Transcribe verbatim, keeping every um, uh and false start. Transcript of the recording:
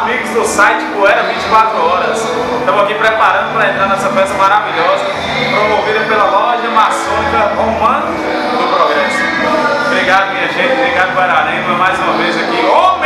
amigos do site Poeira vinte e quatro horas. Estamos aqui preparando para entrar nessa festa maravilhosa, promovida pela loja maçônica Romano do Progresso. Obrigado, minha gente. Obrigado, Guararema, mais uma vez aqui. Oh,